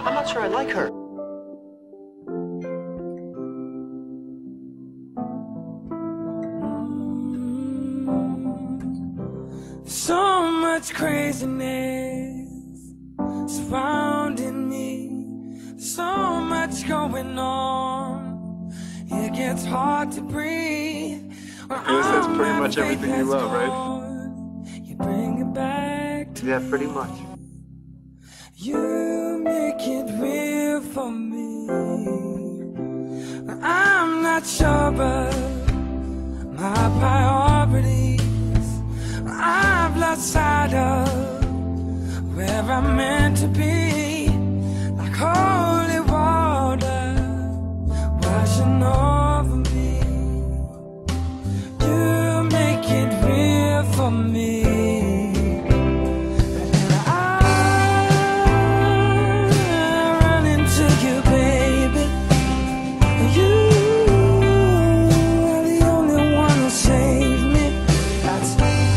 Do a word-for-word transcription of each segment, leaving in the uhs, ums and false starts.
I'm not sure I like her. So much craziness surrounding me, so much going on, it gets hard to breathe. I guess that's pretty much everything you love, right? You bring it back to Yeah, pretty much. You make it real for me. I'm not sure of my priorities. I've lost sight of where I'm meant to be, like holy water washing over me. You make it real for me. And I run into you, baby. You are the only one who saved me. That's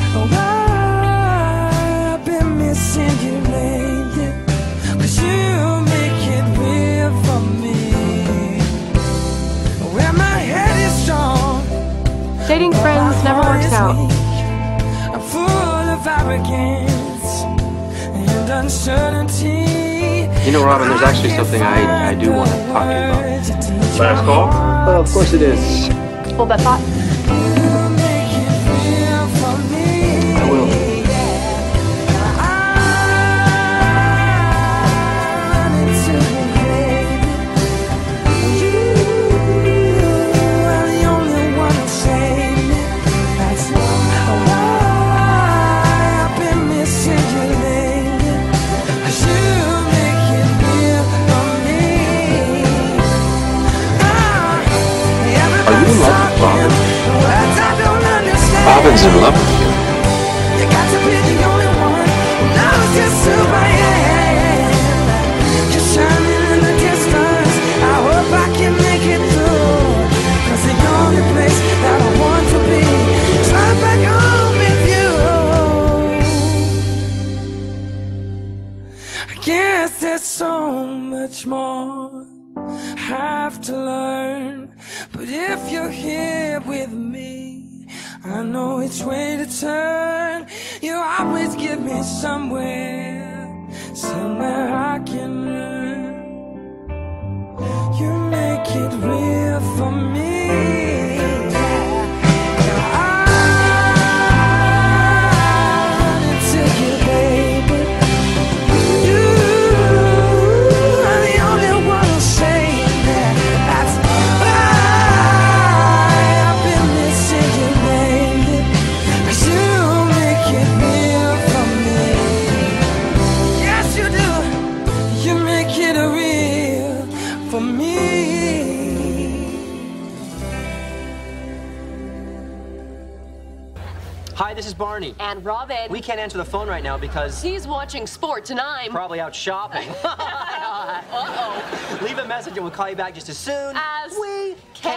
why I've been missing you lately, 'cause you make it real for me. Where my head is strong, Dating friends never works out. I'm full of arrogance and uncertainty. You know, Robin, there's actually something I, I do want to talk to you about. Last call? Well, of course it is. Hold that thought. I will. Are you in love with Robin? Robin's in love with you. You got to be the only one who knows just who I am. You're shining in the distance. I hope I can make it through, 'cause the only place that I want to be is right back home with you. I guess there's so much more I have to learn, but if you're here with me, I know which way to turn. You always give me somewhere, somewhere I can learn. You make it real for me. For me. Hi, this is Barney. And Robin. We can't answer the phone right now because He's watching sports and I'm probably out shopping. Uh-oh. Leave a message and we'll call you back just as soon As we can.